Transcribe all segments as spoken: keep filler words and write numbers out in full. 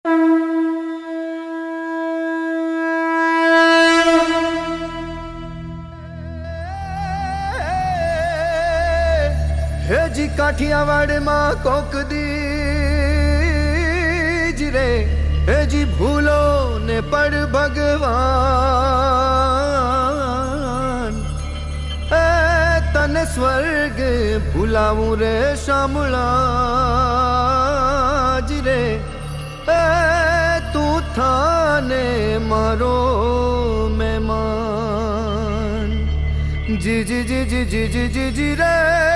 Hazy Kathiawar मां Coke these रे hazy भूलो ने पड़ भगवान ए तने स्वर्ग भूलाऊं रे शामळाज रे ए तू थाने मारो मेहमान जी जी जी जी जी जी जी जी रे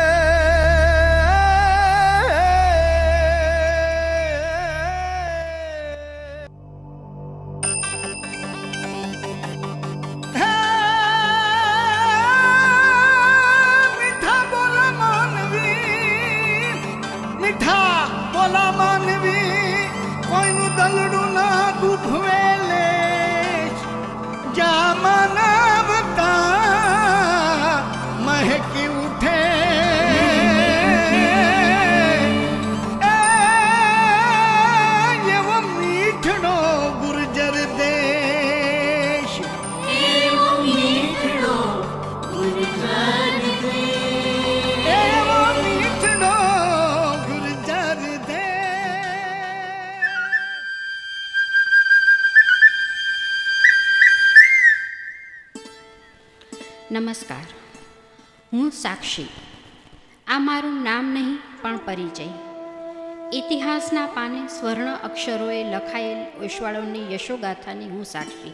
નમસ્કાર, હું સાક્ષી. આ મારું નામ નહીં પણ પરિચય. ઇતિહાસના પાને સ્વર્ણ અક્ષરોએ લખાયેલ ઓશવાળોની યશોગાથાની હું સાક્ષી.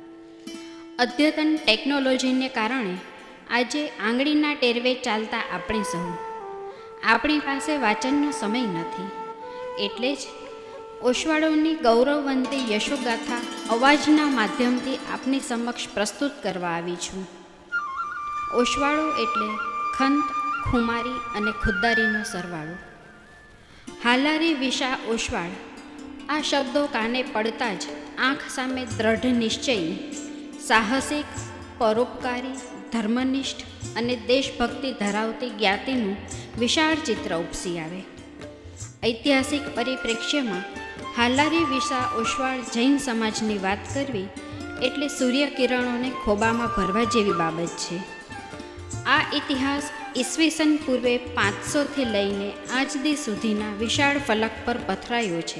અદ્યતન ટેકનોલોજીને કારણે આજે આંગળીના ટેરવે ચાલતા આપણે સહુ આપણી પાસે વાંચનનો સમય નથી. એટલે જ ઓશવાળોની ગૌરવવંતી યશોગાથા અવાજના માધ્યમથી આપની સમક્ષ પ્રસ્તુત કરવા આવી છું. ઓશવાળો એટલે ખંત, ખુમારી અને ખુદ્દારીનો સરવાળો. હાલારી વિશા ઓશવાળ આ શબ્દો કાને પડતા જ આંખ સામે દ્રઢ નિશ્ચયી, સાહસિક, પરોપકારી, ધર્મનિષ્ઠ અને દેશભક્તિ ધરાવતી જ્ઞાતિનું વિશાળ ચિત્ર ઉપસી આવે. ઐતિહાસિક પરિપ્રેક્ષ્યમાં હાલારી વિશા ઓશવાળ જૈન સમાજની વાત કરવી એટલે સૂર્યકિરણોને ખોબામાં ભરવા જેવી બાબત છે. આ ઇતિહાસ ઈસવીસન પૂર્વે પાંચસોથી લઈને આજ દી સુધીના વિશાળ ફલક પર પથરાયો છે.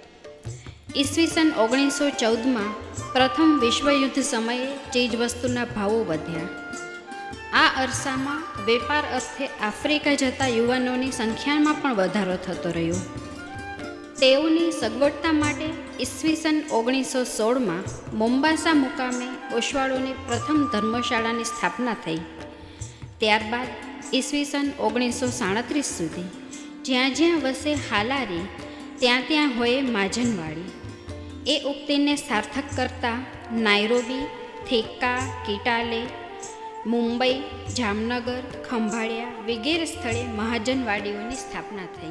ઈસવીસન ઓગણીસો ચૌદમાં પ્રથમ વિશ્વયુદ્ધ સમયે ચીજવસ્તુના ભાવો વધ્યા. આ અરસામાં વેપાર અર્થે આફ્રિકા જતા યુવાનોની સંખ્યામાં પણ વધારો થતો રહ્યો. તેઓની સગવડતા માટે ઈસવીસન ઓગણીસો સોળમાં મોમ્બાસા મુકામે ઓશવાળોની પ્રથમ ધર્મશાળાની સ્થાપના થઈ. ત્યારબાદ ઈસવીસન ઓગણીસો સાડત્રીસ સુધી જ્યાં જ્યાં વસે હાલારી ત્યાં ત્યાં હોય માજનવાડી. એ ઉક્તિને સાર્થક કરતા નાયરોબી, થેક્કા, કિટાલે, મુંબઈ, જામનગર, ખંભાળિયા વગેરે સ્થળે મહાજનવાડીઓની સ્થાપના થઈ.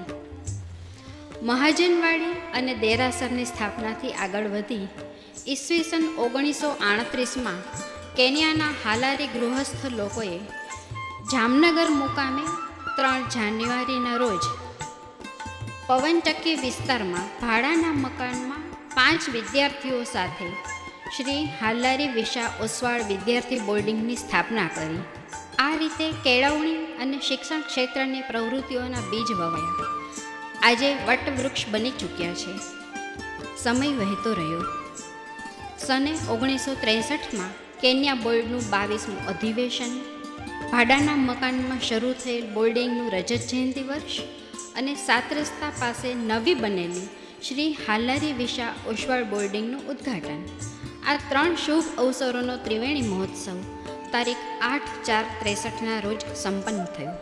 મહાજનવાડી અને દેરાસરની સ્થાપનાથી આગળ વધી ઈસવીસન ઓગણીસો આડત્રીસમાં કેન્યાના હાલારી ગૃહસ્થ લોકોએ જામનગર મુકામે ત્રણ જાન્યુઆરીના રોજ પવનચક્કી વિસ્તારમાં ભાડાના મકાનમાં પાંચ વિદ્યાર્થીઓ સાથે શ્રી હાલારી વિશા ઓસવાળ વિદ્યાર્થી બોર્ડિંગની સ્થાપના કરી. આ રીતે કેળવણી અને શિક્ષણ ક્ષેત્રની પ્રવૃત્તિઓના બીજ વવાયા. આજે વટવૃક્ષ બની ચૂક્યા છે. સમય વહેતો રહ્યો. સને ઓગણીસો ત્રેસઠમાં કેન્યા બોર્ડનું બાવીસમું અધિવેશન, ભાડાના મકાનમાં શરૂ થયેલ બોર્ડિંગનું રજત જયંતિ વર્ષ અને સાત રસ્તા પાસે નવી બનેલી શ્રી હાલારી વિશા ઓશવાળ બોર્ડિંગનું ઉદ્ઘાટન. આ ત્રણ શુભ અવસરોનો ત્રિવેણી મહોત્સવ તારીખ આઠ ચાર ત્રેસઠના રોજ સંપન્ન થયો.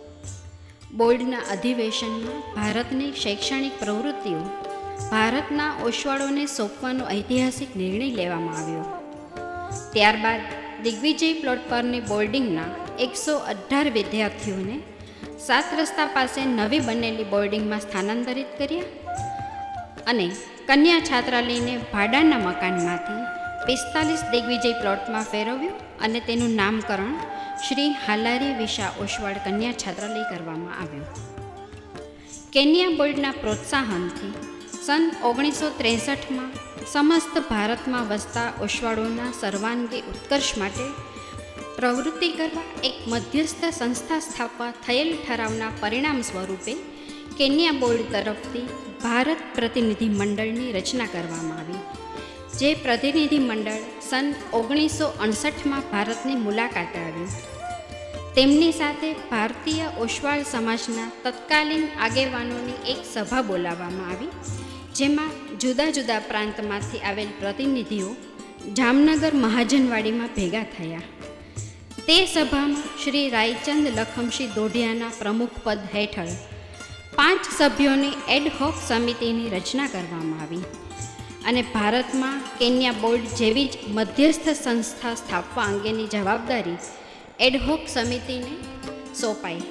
બોર્ડના અધિવેશનમાં ભારતની શૈક્ષણિક પ્રવૃત્તિઓ ભારતના ઓશવાળોને સોંપવાનો ઐતિહાસિક નિર્ણય લેવામાં આવ્યો. ત્યારબાદ દિગ્વિજય પ્લોટ પરની બોર્ડિંગના એકસો અઢાર વિદ્યાર્થીઓને સાત રસ્તા પાસે નવી બનેલી બોર્ડિંગમાં સ્થાનાંતરિત કર્યા અને કન્યા છાત્રાલયને ભાડાના મકાનમાંથી પિસ્તાલીસ દિગ્વિજય પ્લોટમાં ફેરવ્યું અને તેનું નામકરણ શ્રી હાલારી વિશા ઓશવાળ કન્યા છાત્રાલય કરવામાં આવ્યું. કેન્યા બોર્ડના પ્રોત્સાહનથી સન ઓગણીસો ત્રેસઠમાં સમસ્ત ભારતમાં વસતા ઓશવાળોના સર્વાંગી ઉત્કર્ષ માટે પ્રવૃત્તિ કરવા એક મધ્યસ્થ સંસ્થા સ્થાપવા થયેલ ઠરાવના પરિણામ સ્વરૂપે કેન્યા બોર્ડ તરફથી ભારત પ્રતિનિધિ મંડળની રચના કરવામાં આવી, જે પ્રતિનિધિ મંડળ સન ઓગણીસો અડસઠમાં ભારતની મુલાકાતે આવ્યું. તેમની સાથે ભારતીય ઓશવાળ સમાજના તત્કાલીન આગેવાનોની એક સભા બોલાવવામાં આવી, જેમાં જુદા જુદા પ્રાંતમાંથી આવેલ પ્રતિનિધિઓ જામનગર મહાજનવાડીમાં ભેગા થયા. તે સભામાં શ્રી રાયચંદ લખમસિંહ દોઢિયાના પ્રમુખ પદ હેઠળ પાંચ સભ્યોની એડહોક સમિતિની રચના કરવામાં આવી અને ભારતમાં કેન્યા બોર્ડ જેવી જ મધ્યસ્થ સંસ્થા સ્થાપવા અંગેની જવાબદારી એડહોક સમિતિને સોંપાઈ.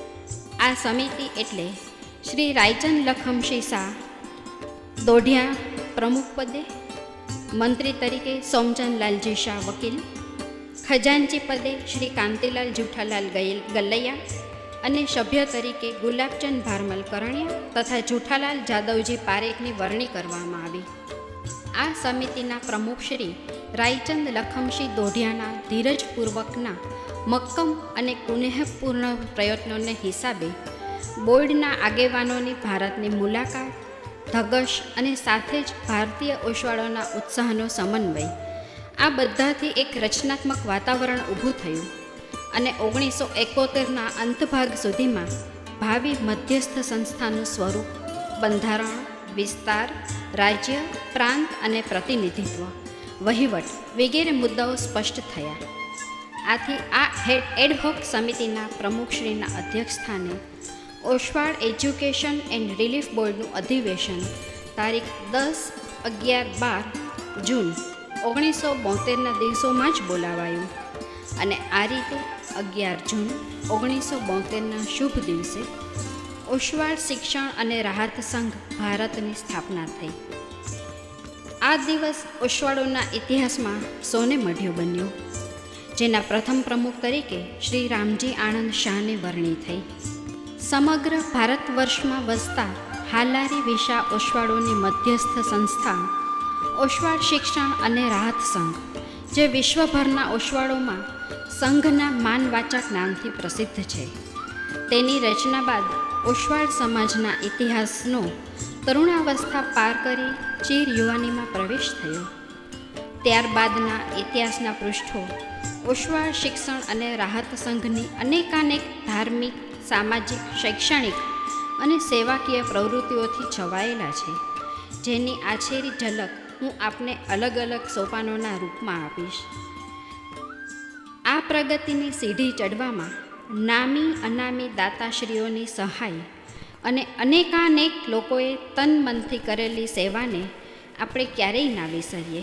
આ સમિતિ એટલે શ્રી રાયચંદ લખમસિંહ શાહ દોઢિયા પ્રમુખ પદે, મંત્રી તરીકે સોમચંદલાલજી શાહ વકીલ, ખજાનચી પદે શ્રી કાંતિલાલ જુઠાલાલ ગલૈયા અને સભ્ય તરીકે ગુલાબચંદ ભારમલ કરણિયા તથા જુઠાલાલ જાદવજી પારેખની વરણી કરવામાં આવી. આ સમિતિના પ્રમુખ શ્રી રાયચંદ લખમસિંહ દોઢિયાના ધીરજપૂર્વકના મક્કમ અને કુનેહપૂર્ણ પ્રયત્નોને હિસાબે બોર્ડના આગેવાનોની ભારતની મુલાકાત, ધગશ અને સાથે જ ભારતીય ઓશવાળોના ઉત્સાહનો સમન્વય, આ બધાથી એક રચનાત્મક વાતાવરણ ઊભું થયું અને ઓગણીસો એકોતેરના અંતભાગ સુધીમાં ભાવિ મધ્યસ્થ સંસ્થાનું સ્વરૂપ, બંધારણ, વિસ્તાર, રાજ્ય, પ્રાંત અને પ્રતિનિધિત્વ, વહીવટ વગેરે મુદ્દાઓ સ્પષ્ટ થયા. આથી આ હેડ એડહોક સમિતિના પ્રમુખશ્રીના અધ્યક્ષસ્થાને ઓશવાળ એજ્યુકેશન એન્ડ રિલીફ બોર્ડનું અધિવેશન તારીખ દસ અગિયાર બાર જૂન ઓગણીસો બોતેરના દિવસોમાં જ બોલાવાયું અને આ રીતે અગિયાર જૂન ઓગણીસો બોતેરના શુભ દિવસે ઓશવાળ શિક્ષણ અને રાહત સંઘ ભારતની સ્થાપના થઈ. આ દિવસ ઓશવાળોના ઇતિહાસમાં સોને મઢ્યો બન્યો, જેના પ્રથમ પ્રમુખ તરીકે શ્રી રામજી આણંદ શાહની વરણી થઈ. સમગ્ર ભારત વર્ષમાં વસતા હાલારી વિશા ઓશવાળોની મધ્યસ્થ સંસ્થા ઓશવાળ શિક્ષણ અને રાહત સંઘ, જે વિશ્વભરના ઓશવાળોમાં સંઘના માનવાચક નામથી પ્રસિદ્ધ છે, તેની રચના બાદ ઓશવાળ સમાજના ઇતિહાસનો તરુણાવસ્થા પાર કરી ચીર યુવાનીમાં પ્રવેશ થયો. ત્યારબાદના ઇતિહાસના પૃષ્ઠો ઓશવાળ શિક્ષણ અને રાહત સંઘની અનેકાનેક ધાર્મિક, સામાજિક, શૈક્ષણિક અને સેવાકીય પ્રવૃત્તિઓથી છવાયેલા છે, જેની આછેરી ઝલક હું આપને અલગ અલગ સોપાનોના રૂપમાં આપીશ. આ પ્રગતિની સીડી ચડવામાં નામી અનામી દાતાશ્રીઓની સહાય અને અનેકાનેક લોકોએ તન મનથી કરેલી સેવાને આપણે ક્યારેય ના વિસરીએ.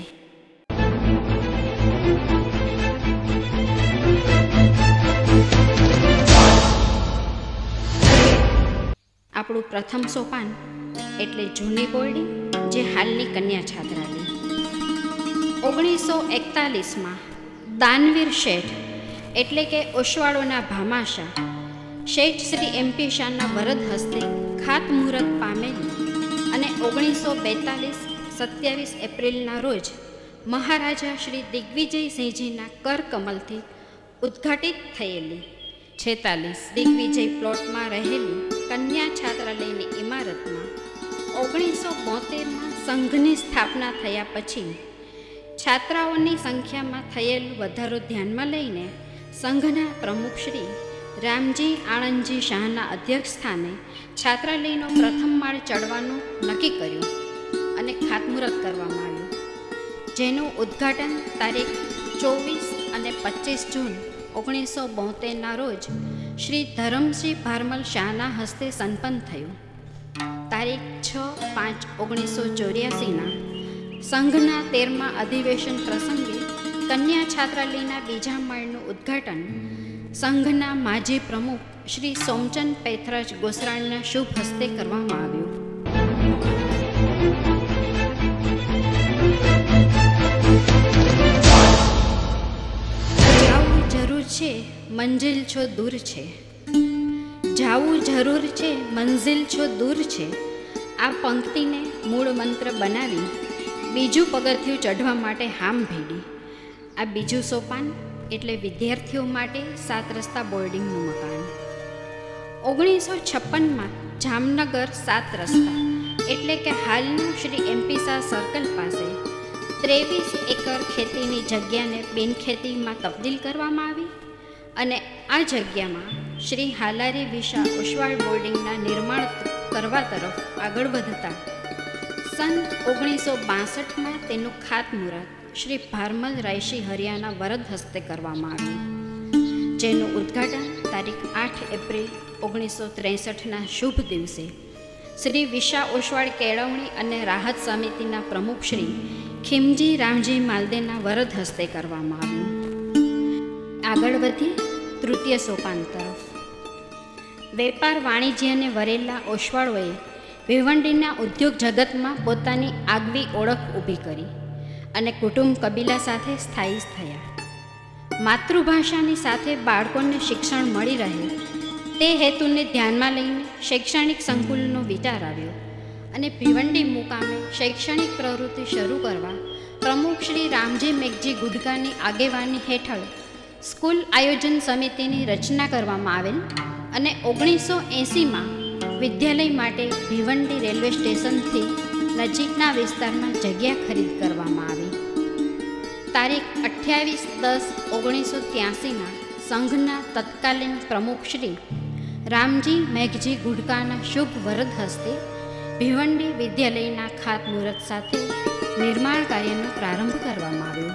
આપણું પ્રથમ સોપાન એટલે જૂની બોરડી, જે હાલની કન્યા છાત્રાલય. ઓગણીસો એકતાલીસમાં દાનવીર શેઠ એટલે કે ઓશવાળોના ભામાશા શેઠ શ્રી એમપી શાહના વરદ હસ્તે ખાતમુહૂર્ત પામેલી અને ઓગણીસો બેતાલીસ સત્યાવીસ એપ્રિલના રોજ મહારાજા શ્રી દિગ્વિજયસિંહજીના કરકમલથી ઉદ્ઘાટિત થયેલી છેતાલીસ દિગ્વિજય પ્લોટમાં રહેલી કન્યા છાત્રાલયની ઇમારતમાં ઓગણીસો બોતેરમાં સંઘની સ્થાપના થયા પછી છાત્રાઓની સંખ્યામાં થયેલ વધારો ધ્યાનમાં લઈને સંઘના પ્રમુખ શ્રી રામજી આણંદજી શાહના અધ્યક્ષસ્થાને છાત્રાલયનો પ્રથમ માળ ચડવાનું નક્કી કર્યું અને ખાતમુહૂર્ત કરવામાં આવ્યું, જેનું ઉદ્ઘાટન તારીખ ચોવીસ અને પચીસ જૂન ઓગણીસો બોતેરના રોજ શ્રી ધરમસિંહ ભારમલ શાહના હસ્તે સંપન્ન થયું. તારીખ છ પાંચ ઓગણીસો ચોર્યાસીના સંઘના તેરમા અધિવેશન પ્રસંગે કન્યા છાત્રાલયના બીજા માળનું ઉદ્ઘાટન સંઘના માજી પ્રમુખ શ્રી સોમચંદ પૈથરાજ ગોસરાણીના શુભ હસ્તે કરવામાં આવ્યું. જાવું જરૂર છે, મંજિલ છો દૂર છે. જાવું જરૂર છે, મંજિલ છો દૂર છે. આ પંક્તિને મૂળ મંત્ર બનાવી બીજું પગથિયું ચઢવા માટે હામ ભેડી. આ બીજું સોપાન એટલે વિદ્યાર્થીઓ માટે સાત રસ્તા બોર્ડિંગનું મકાન. ઓગણીસો છપ્પનમાં જામનગર સાત રસ્તા એટલે કે હાલનું શ્રી એમપી શાહ સર્કલ પાસે ત્રેવીસ એકર ખેતીની જગ્યાને બિનખેતીમાં તબદીલ કરવામાં આવી અને આ જગ્યામાં શ્રી હાલારી વિશા ઓશવાળ બોર્ડિંગના નિર્માણ કરવા તરફ આગળ વધતા સન ઓગણીસો બાસઠમાં તેનું ખાતમુહૂર્ત શ્રી ભારમલ રાયશી હરિયાના વરદ હસ્તે કરવામાં આવ્યું, જેનું ઉદ્ઘાટન તારીખ આઠ એપ્રિલ ઓગણીસો ત્રેસઠના શુભ દિવસે શ્રી વિશા ઓશવાળ કેળવણી અને રાહત સમિતિના પ્રમુખ શ્રી ખીમજી રામજી માલદેના વરદ હસ્તે કરવામાં આવ્યું. આગળ વધી તૃતીય સોપાન તરફ. વેપાર વાણિજ્યને વરેલા ઓશવાળોએ ભિવંડીના ઉદ્યોગ જગતમાં પોતાની આગવી ઓળખ ઊભી કરી અને કુટુંબ કબીલા સાથે સ્થાયી થયા. માતૃભાષાની સાથે બાળકોને શિક્ષણ મળી રહે તે હેતુને ધ્યાનમાં લઈને શૈક્ષણિક સંકુલનો વિચાર આવ્યો અને ભિવંડી મુકામે શૈક્ષણિક પ્રવૃત્તિ શરૂ કરવા પ્રમુખ શ્રી રામજી મેઘજી ગુડકાની આગેવાની હેઠળ સ્કૂલ આયોજન સમિતિની રચના કરવામાં આવેલ અને ઓગણીસો એંસીમાં વિદ્યાલય માટે ભિવંડી રેલવે સ્ટેશનથી નજીકના વિસ્તારમાં જગ્યા ખરીદ કરવામાં આવી. તારીખ અઠ્યાવીસ દસ ઓગણીસો ત્યાસીમાં સંઘના તત્કાલીન પ્રમુખ શ્રી રામજી મેઘજી ગુડકાના શુભ વરદ હસ્તે ભિવંડી વિદ્યાલયના ખાતમુહૂર્ત સાથે નિર્માણ કાર્યનો પ્રારંભ કરવામાં આવ્યો.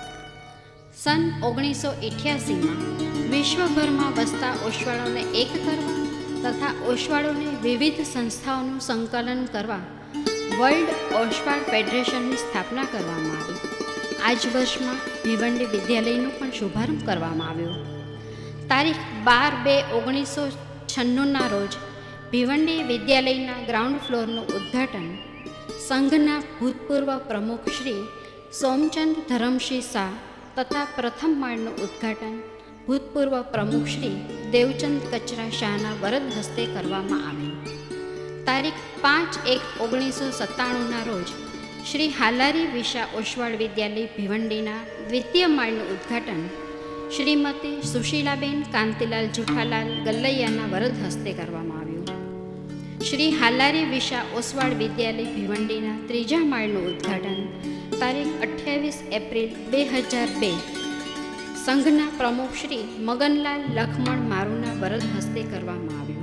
સન ઓગણીસો અઠ્યાસીમાં વિશ્વભરમાં વસતા ઓશવાળોને એક કરવા તથા ઓશવાળોને વિવિધ સંસ્થાઓનું સંકલન કરવા વર્લ્ડ ઓશવાળ ફેડરેશનની સ્થાપના કરવામાં આવી. આ જ વર્ષમાં ભિવંડી વિદ્યાલયનો પણ શુભારંભ કરવામાં આવ્યો. તારીખ બાર બે ઓગણીસો છન્નુંના રોજ ભિવંડી વિદ્યાલયના ગ્રાઉન્ડ ફ્લોરનું ઉદ્ઘાટન સંઘના ભૂતપૂર્વ પ્રમુખ શ્રી સોમચંદ ધરમસિંહ શાહ તથા પ્રથમ માળનું ઉદ્ઘાટન ભૂતપૂર્વ પ્રમુખ શ્રી દેવચંદ કચરા શાહના વરદ હસ્તે કરવામાં આવેલ. તારીખ પાંચ એક ઓગણીસો સત્તાણુંના રોજ શ્રી હાલારી વિશા ઓશવાળ વિદ્યાલય ભિવંડીના દ્વિતીય માળનું ઉદ્ઘાટન શ્રીમતી સુશીલાબેન કાંતિલાલ જુઠાલાલ ગલ્લૈયાના વરદ હસ્તે કરવામાં આવ્યું. શ્રી હાલારી વિશા ઓશવાળ વિદ્યાલય ભિવંડીના ત્રીજા માળનું ઉદ્ઘાટન તારીખ અઠ્યાવીસ એપ્રિલ બે હજાર બે સંઘના પ્રમુખ શ્રી મગનલાલ લખમણ મારુના વરદ હસ્તે કરવામાં આવ્યું.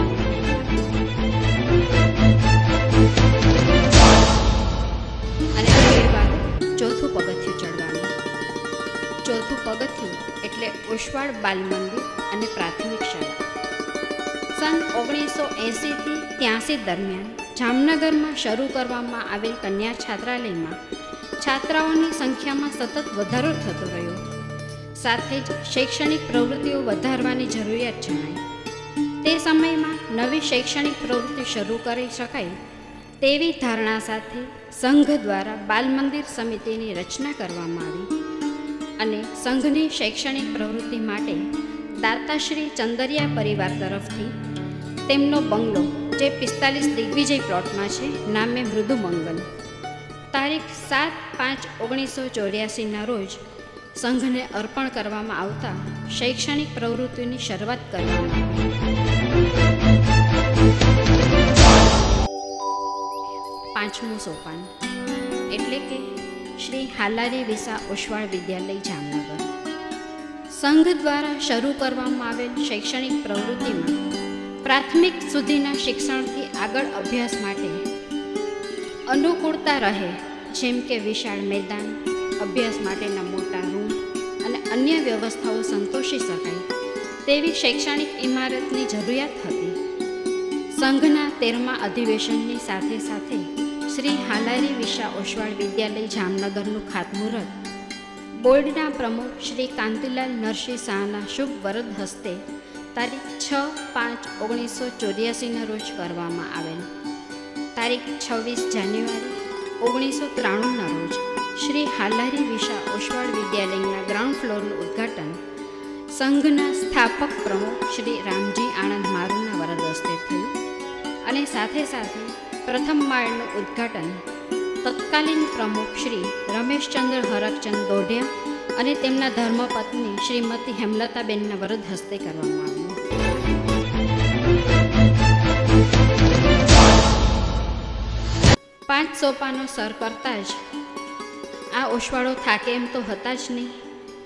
અને આગળ વાત ચોથું પગથિયું ચડવાનું. ચોથું પગથિયું એટલે ઓશવાળ બાલ મંદિર અને પ્રાથમિક શાળા. સન ઓગણીસો એંસીથી ત્યાસી દરમિયાન જામનગરમાં શરૂ કરવામાં આવેલ કન્યા છાત્રાલયમાં છાત્રાઓની સંખ્યામાં સતત વધારો થતો રહ્યો. સાથે જ શૈક્ષણિક પ્રવૃત્તિઓ વધારવાની જરૂરિયાત જણાઈ. તે સમયમાં નવી શૈક્ષણિક પ્રવૃત્તિ શરૂ કરી શકાય તેવી ધારણા સાથે સંઘ દ્વારા બાલ મંદિર સમિતિની રચના કરવામાં આવી અને સંઘની શૈક્ષણિક પ્રવૃત્તિ માટે દાતાશ્રી ચંદરિયા પરિવાર તરફથી તેમનો બંગલો જે પિસ્તાલીસ દિગ્વિજય પ્લોટમાં છે નામે મૃદુ મંગલ તારીખ સાત પાંચ ઓગણીસો ચોર્યાસીના રોજ સંઘને અર્પણ કરવામાં આવતા શૈક્ષણિક પ્રવૃત્તિની શરૂઆત કરવામાં આવી. પાંચમું સોપાન એટલે કે શ્રી હાલારી વિશા ઓશવાળ વિદ્યાલય જામનગર. સંઘ દ્વારા શરૂ કરવામાં આવેલ શૈક્ષણિક પ્રવૃત્તિમાં પ્રાથમિક સુધીના શિક્ષણથી આગળ અભ્યાસ માટે અનુકૂળતા રહે, જેમ કે વિશાળ મેદાન, અભ્યાસ માટેના મોટા રૂમ અને અન્ય વ્યવસ્થાઓ સંતોષી શકાય તેવી શૈક્ષણિક ઇમારતની જરૂરિયાત હતી. સંઘના તેરમા અધિવેશનની સાથે સાથે શ્રી હાલારી વિશા ઓશવાળ વિદ્યાલય જામનગરનું ખાતમુહૂર્ત બોર્ડના પ્રમુખ શ્રી કાંતિલાલ નરસિંહ શાહના શુભ વરદ હસ્તે તારીખ છ પાંચ ઓગણીસો ચોર્યાસીના રોજ કરવામાં આવેલ. તારીખ છવ્વીસ જાન્યુઆરી ઓગણીસો ત્રાણુંના રોજ શ્રી હાલારી વિશા ઓશવાળ વિદ્યાલયના ગ્રાઉન્ડ ફ્લોરનું ઉદ્ઘાટન સંઘના સ્થાપક પ્રમુખ શ્રી રામજી આણંદ મારુના વરદ હસ્તે થયું અને સાથે સાથે પ્રથમ માળનું ઉદ્ઘાટન તત્કાલીન પ્રમુખ શ્રી રમેશચંદ્ર હરકચંદ દોઢિયા અને તેમના ધર્મપત્ની શ્રીમતી હેમલતાબેનના વરદ હસ્તે કરવામાં આવ્યું. પાંચ સોપાનો સર કરતા જ આ ઓશવાળો થાકે એમ તો હતા જ નહીં,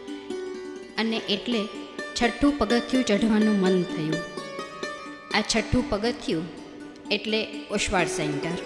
અને એટલે છઠ્ઠું પગથિયું ચઢવાનું મન થયું. આ છઠ્ઠું પગથિયું એટલે ઓશવાળ સેન્ટર.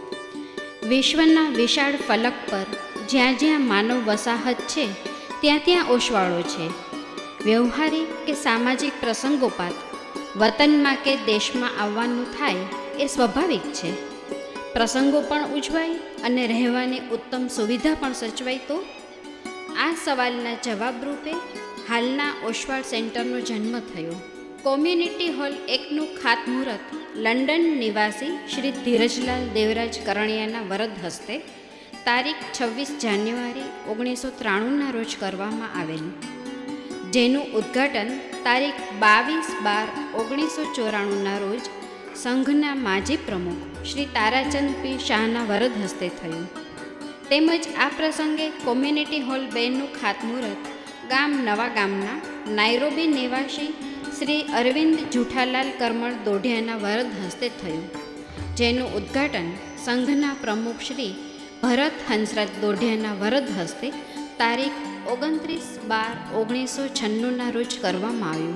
વિશ્વના વિશાળ ફલક પર જ્યાં જ્યાં માનવ વસાહત છે ત્યાં ત્યાં ઓશવાળો છે. વ્યવહારિક કે સામાજિક પ્રસંગોપાત વતનમાં કે દેશમાં આવવાનું થાય એ સ્વાભાવિક છે. પ્રસંગો પણ ઉજવાય અને રહેવાની ઉત્તમ સુવિધા પણ સચવાય. તો આ સવાલના જવાબરૂપે હાલના ઓશવાળ સેન્ટરનો જન્મ થયો. કોમ્યુનિટી હોલ એકનું ખાતમુહૂર્ત લંડન નિવાસી શ્રી ધીરજલાલ દેવરાજ કરણિયાના વરદ હસ્તે તારીખ છવ્વીસ જાન્યુઆરી ઓગણીસો ત્રાણુંના રોજ કરવામાં આવેલું, જેનું ઉદ્ઘાટન તારીખ બાવીસ બાર ઓગણીસો ચોરાણુંના રોજ સંઘના માજી પ્રમુખ શ્રી તારાચંદ પી શાહના વરદ હસ્તે થયું. તેમજ આ પ્રસંગે કોમ્યુનિટી હોલ બેનું ખાતમુહૂર્ત ગામ નવા ગામના નાયરોબી નિવાસી શ્રી અરવિંદ જુઠાલાલ કરમળ દોઢિયાના વરદ હસ્તે થયું, જેનું ઉદ્ઘાટન સંઘના પ્રમુખ શ્રી ભરત હંસરાજ દોઢિયાના વરદ હસ્તે તારીખ ઓગણત્રીસ બાર ઓગણીસો છન્નુંના રોજ કરવામાં આવ્યું.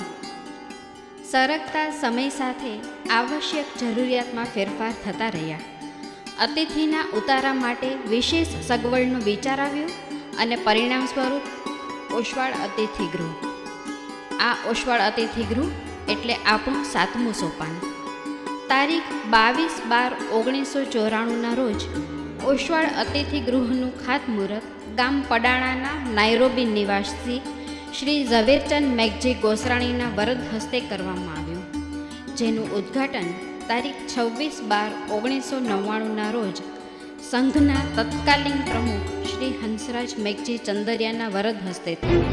સરકતા સમય સાથે આવશ્યક જરૂરિયાતમાં ફેરફાર થતા રહ્યા. અતિથિના ઉતારા માટે વિશેષ સગવડનો વિચાર આવ્યો અને પરિણામ સ્વરૂપ ઓશવાળ અતિથિગૃહ. આ ઓશવાળ અતિથિગૃહ એટલે આપણું સાતમું સોપાન. તારીખ બાવીસ બાર ઓગણીસો ચોરાણુંના રોજ ઓશવાળ અતિથિગૃહનું ખાતમુહૂર્ત ગામ પડાણાના નાયરોબી નિવાસી શ્રી ઝવેરચંદ મેઘજી ગોસરાણીના વરદ હસ્તે કરવામાં આવ્યું, જેનું ઉદ્ઘાટન તારીખ છવ્વીસ બાર ઓગણીસો નવ્વાણુંના રોજ સંઘના તત્કાલીન પ્રમુખ શ્રી હંસરાજ મેઘજી ચંદરિયાના વરદ હસ્તે થયું.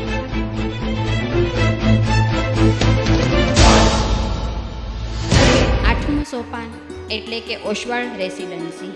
આઠમું સોપાન એટલે કે ઓશવાળ રેસિડેન્સી.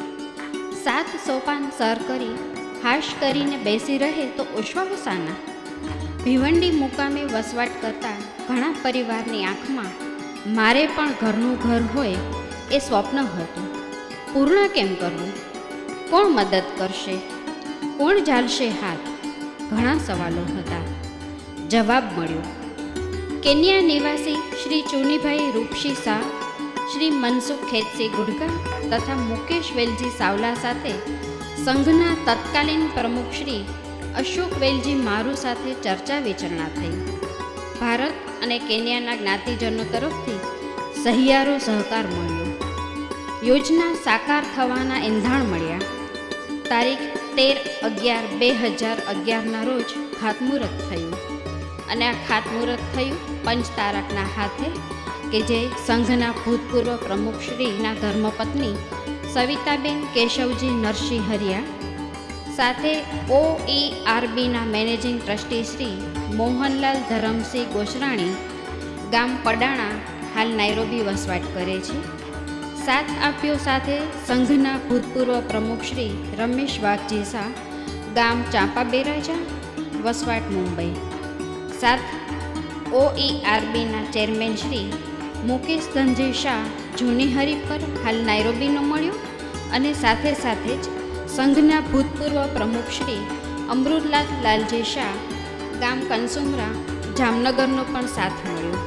સાત સોપાન સર કરી હાશ કરીને બેસી રહે તો ઓશવાળો સાના? ભિવંડી મુકામે વસવાટ કરતા ઘણા પરિવારની આંખમાં મારે પણ ઘરનું ઘર હોય એ સ્વપ્ન હતું. પૂર્ણ કેમ કરવું? કોણ મદદ કરશે? કોણ ઝાલશે હાથ? ઘણા સવાલો હતા. જવાબ મળ્યો. કેન્યા નિવાસી શ્રી ચુનીભાઈ રૂપસી શાહ, શ્રી મનસુખ ખેતસી ગુડકા તથા મુકેશ વેલજી સાવલા સાથે સંઘના તત્કાલીન પ્રમુખ શ્રી અશોક વેલજી મારુ સાથે ચર્ચા વિચારણા થઈ. ભારત અને કેન્યાના જ્ઞાતિજનો તરફથી સહિયારો સહકાર મળ્યો. યોજના સાકાર થવાના એંધાણ મળ્યા. તારીખ તેર અગિયાર બે હજાર અગિયારના રોજ ખાતમુહૂર્ત થયું અને આ ખાતમુહૂર્ત થયું પંચતારકના હાથે, કે જે સંઘના ભૂતપૂર્વ પ્રમુખશ્રીના ધર્મપત્ની સવિતાબેન કેશવજી નરસિંહ હરિયા સાથે ઓ ઈ આર બીના મેનેજિંગ ટ્રસ્ટી શ્રી મોહનલાલ ધરમસિંહ ગોસરાણી ગામ પડાણા હાલ નાયરોબી વસવાટ કરે છે. સાત આપીઓ સાથે સંઘના ભૂતપૂર્વ પ્રમુખ શ્રી રમેશ વાઘજી શાહ ગામ ચાંપાબેરાજા વસવાટ મુંબઈ. સાત ઓ ઈ આર બીના ચેરમેન શ્રી મુકેશ ધનજી શાહ જૂની હરિપર હાલ નાયરોબીનો મળ્યો અને સાથે સાથે જ સંઘના ભૂતપૂર્વ પ્રમુખ શ્રી અમૃતલાલ લાલજી શાહ ગામ કંસુમરા જામનગરનો પણ સાથ મળ્યો.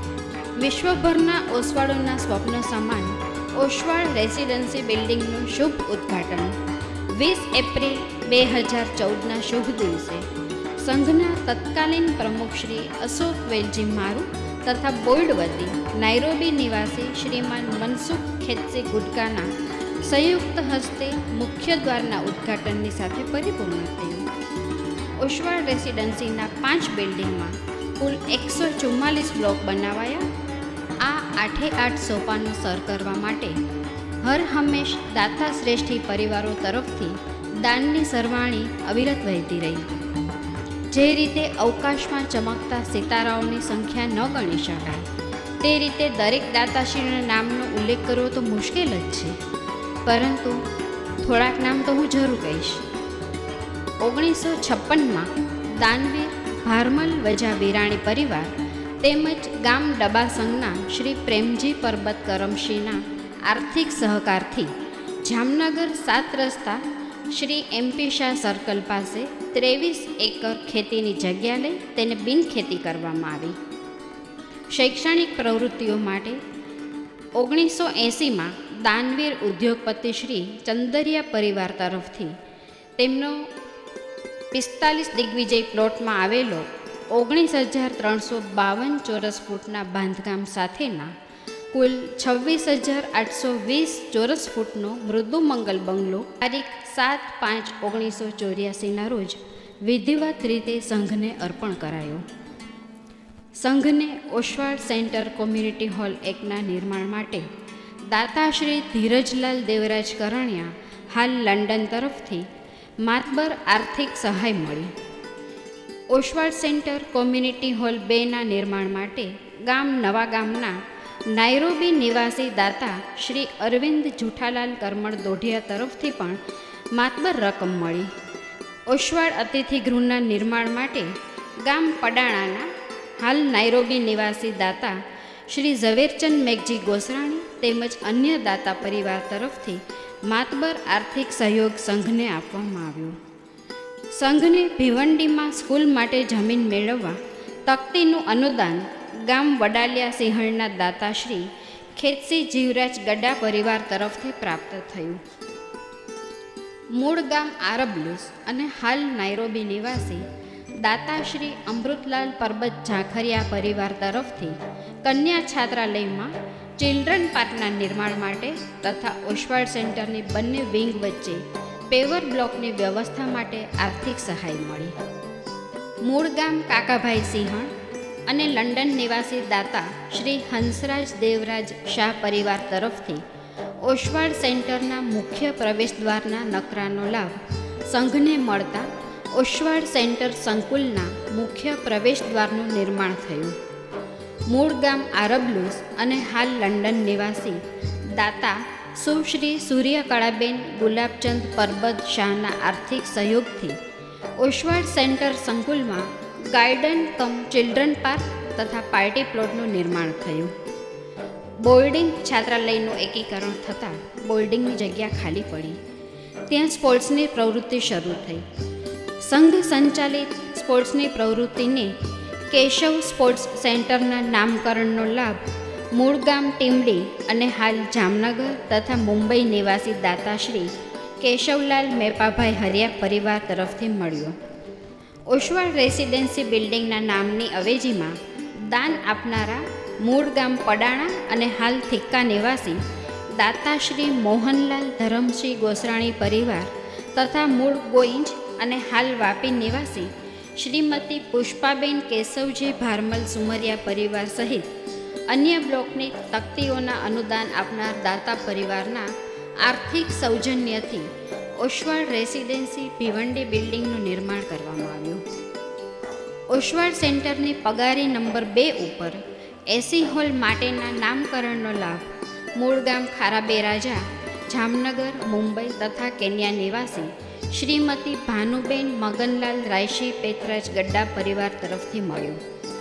વિશ્વભરના ઓશવાળોના સ્વપ્ન સમાન ઓશવાળ રેસિડેન્સી બિલ્ડિંગનું શુભ ઉદ્ઘાટન વીસ એપ્રિલ બે હજાર ચૌદના શુભ દિવસે સંઘના તત્કાલીન પ્રમુખ શ્રી અશોક વેલજી મારુ તથા બોર્ડ વતી નાયરોબી નિવાસી શ્રીમાન મનસુખ ખેતસી ગુડકાના સંયુક્ત હસ્તે મુખ્ય દ્વારના ઉદ્ઘાટનની સાથે પરિપૂર્ણ થયું. ઓશવાળ રેસિડેન્સીના પાંચ બિલ્ડિંગમાં કુલ એકસો ચુમ્માલીસ બ્લોક બનાવાયા. આ આઠે આઠ સોપાનો સર કરવા માટે હર હંમેશ દાતા શ્રેષ્ઠી પરિવારો તરફથી દાનની સરવાણી અવિરત વહેતી રહી. જે રીતે અવકાશમાં ચમકતા સિતારાઓની સંખ્યા ન ગણી શકાય, તે રીતે દરેક દાતાશ્રીના નામનો ઉલ્લેખ કરવો તો મુશ્કેલ જ છે, પરંતુ થોડાક નામ તો હું જરૂર કહીશ. ઓગણીસો છપ્પનમાં દાનવીર ભારમલ વજા બિરાણી પરિવાર તેમજ ગામ ડબા સંઘના શ્રી પ્રેમજી પરબત કરમશીના આર્થિક સહકારથી જામનગર સાત રસ્તા શ્રી એમપી શાહ સર્કલ પાસે ત્રેવીસ એકર ખેતીની જગ્યા લઈ તેને બિનખેતી કરવામાં આવી. શૈક્ષણિક પ્રવૃત્તિઓ માટે ઓગણીસો એંસીમાં દાનવીર ઉદ્યોગપતિ શ્રી ચંદરિયા પરિવાર તરફથી તેમનો પિસ્તાલીસ દિગ્વિજય પ્લોટમાં આવેલો ઓગણીસ હજાર ત્રણસો બાવન ચોરસ ફૂટના બાંધકામ સાથેના કુલ છવ્વીસ હજાર આઠસો વીસ ચોરસ ફૂટનો મૃદુમંગલ બંગલો તારીખ સાત પાંચ ઓગણીસો ચોર્યાસીના રોજ વિધિવત રીતે સંઘને અર્પણ કરાયો. સંઘને ઓશવાળ સેન્ટર કોમ્યુનિટી હોલ એકના નિર્માણ માટે દાતાશ્રી ધીરજલાલ દેવરાજ કરણિયા હાલ લંડન તરફથી માતબર આર્થિક સહાય મળી. ઓશવાળ સેન્ટર કોમ્યુનિટી હોલ બેના નિર્માણ માટે ગામ નવા ગામના નાયરોબી નિવાસી દાતા શ્રી અરવિંદ જુઠાલાલ કરમળ દોઢિયા તરફથી પણ માતબર રકમ મળી. ઓશવાળ અતિથિગૃહના નિર્માણ માટે ગામ પડાણાના હાલ નાયરોબી નિવાસી દાતા શ્રી ઝવેરચંદ મેઘજી ગોસરાણી તેમજ અન્ય દાતા પરિવાર તરફથી માતબર આર્થિક સહયોગ સંઘને આપવામાં આવ્યો. સંઘને ભિવંડીમાં સ્કૂલ માટે જમીન મેળવવા તકતીનું અનુદાન ગામ વડાલિયા સિંહણના દાતાશ્રી ખેતસી જીવરાજ ગડા પરિવાર તરફથી પ્રાપ્ત થયું. મૂળ ગામ આરબલુસ અને હાલ નાયરોબી નિવાસી દાતાશ્રી અમૃતલાલ પરબત ઝાખરિયા પરિવાર તરફથી કન્યા છાત્રાલયમાં ચિલ્ડ્રન પાર્કના નિર્માણ માટે તથા ઓશવાળ સેન્ટરની બંને વિંગ વચ્ચે પેવર બ્લોકની વ્યવસ્થા માટે આર્થિક સહાય મળી. મૂળ ગામ કાકાભાઈ સિંહણ અને લંડન નિવાસી દાતા શ્રી હંસરાજ દેવરાજ શાહ પરિવાર તરફથી ઓશવાળ સેન્ટરના મુખ્ય પ્રવેશદ્વારના નકરાનો લાભ સંઘને મળતા ઓશવાળ સેન્ટર સંકુલના મુખ્ય પ્રવેશદ્વારનું નિર્માણ થયું. મૂળ ગામ આરબલુસ અને હાલ લંડન નિવાસી દાતા સુશ્રી સૂર્યકળાબેન ગુલાબચંદ પરબત શાહના આર્થિક સહયોગથી ઓશવાળ સેન્ટર સંકુલમાં ગાર્ડન કમ ચિલ્ડ્રન પાર્ક તથા પાર્ટી પ્લોટનું નિર્માણ થયું. બોર્ડિંગ છાત્રાલયનું એકીકરણ થતાં બોર્ડિંગની જગ્યા ખાલી પડી. ત્યાં સ્પોર્ટ્સની પ્રવૃત્તિ શરૂ થઈ. સંઘ સંચાલિત સ્પોર્ટ્સની પ્રવૃત્તિને કેશવ સ્પોર્ટ્સ સેન્ટરના નામકરણનો લાભ મૂળ ગામ ટીમડી અને હાલ જામનગર તથા મુંબઈ નિવાસી દાતાશ્રી કેશવલાલ મેપાભાઈ હરિયા પરિવાર તરફથી મળ્યો. ઓશવાળ રેસિડેન્સી બિલ્ડિંગના નામની અવેજીમાં દાન આપનારા મૂળ ગામ પડાણા અને હાલ થિક્કા નિવાસી દાતાશ્રી મોહનલાલ ધરમસિંહ ગોસરાણી પરિવાર તથા મૂળ ગોઈંજ અને હાલ વાપી નિવાસી શ્રીમતી પુષ્પાબેન કેશવજી ભારમલ સુમરિયા પરિવાર સહિત અન્ય બ્લોકની તકતીઓના અનુદાન આપનાર દાતા પરિવારના આર્થિક સૌજન્યથી ઓશવાળ રેસિડેન્સી ભિવંડી બિલ્ડિંગનું નિર્માણ કરવામાં આવ્યું. ઓશવાળ સેન્ટરની પગારી નંબર બે ઉપર એસી હોલ માટેના નામકરણનો લાભ મૂળ ગામ ખારાબે રાજા જામનગર મુંબઈ તથા કેન્યા નિવાસી શ્રીમતી ભાનુબેન મગનલાલ રાયશી પેથરાજ ગડ્ડા પરિવાર તરફથી મળ્યો.